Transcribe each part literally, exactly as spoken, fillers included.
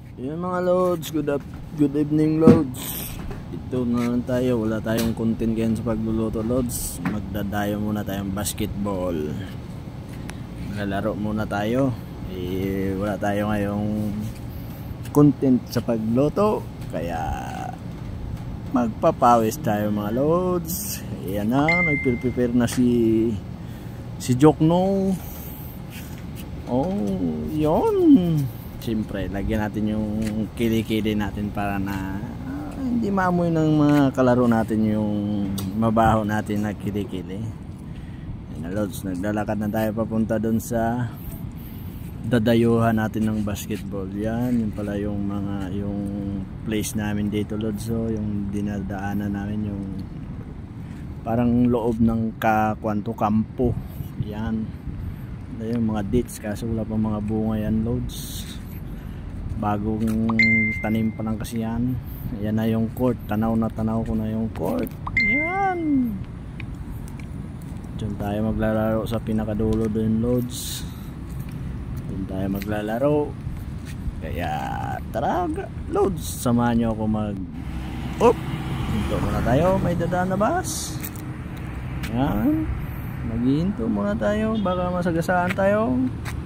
Yan mga loads, good up, good evening loads. Ito na lang tayo, wala tayong content ngayon sa pagluluto loads. Magdadayo muna tayong basketball. Maglalaro muna tayo. Eh, wala tayo ngayong content sa pagluto, kaya magpapawis tayo mga loads. Ayan na, nagprepare na si si Jokno. Oh, yun. Siyempre, lagyan natin yung kilikili natin para na uh, hindi maamoy ng mga kalaro natin yung mabaho natin na kilikili. Ayan na loads, naglalakad na tayo papunta doon sa dadayuhan natin ng basketball. Yan, yun pala yung mga yung place namin dito loads. So, yung dinadaanan namin yung parang loob ng kakwanto kampo. Yan, yung mga dates kaso wala pa mga bunga yan loads. Bagong tanim pa lang kasi yan. Ayan na yung court, tanaw na tanaw ko na yung court. Yan, diyan tayo maglalaro sa pinakadulo doon loads. Diyan tayo maglalaro. Kaya tara loads, samahan nyo ako mag op, dito muna tayo, may dadaan na bus. Yan, maghihinto muna tayo, baka masagasaan tayo.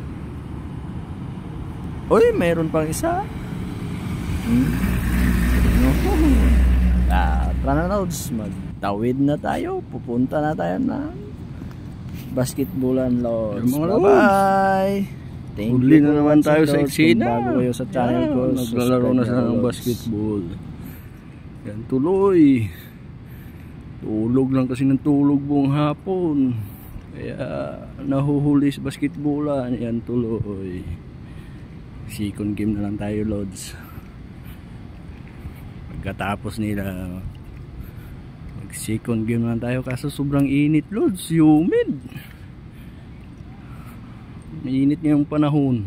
Uy, mayroon pang isa. hmm. Ah, tara na loads, magtawid na tayo, pupunta na tayo na basketballan loads. Bye bye. Thank Uli you na naman tayo sa eksena. Bago kayo sa channel ko, naglalaro na sila ng basketball. Yan tuloy. Tulog lang kasi ng tulog buong hapon. Kaya nahuhuli sa basketballan. Yan tuloy. Second game na lang tayo loads. Pagkatapos nila mag second game na lang tayo kaso sobrang init loads. Humid. Mainit ngayong panahon.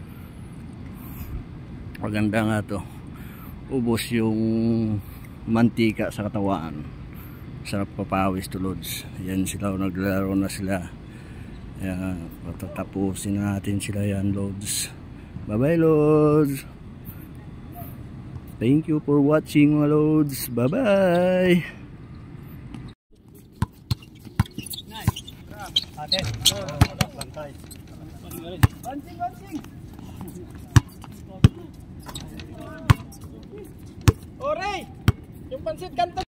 Maganda nga to. Ubos yung mantika sa katawan. Sarap papawis to loads. Yan sila, naglalaro na sila. Kaya patatapusin natin sila yan loads. Bye bye loads. Thank you for watching mga loads. Bye bye. Ate, bantay. Bansing, bansing. Oray, yung pansit kanto.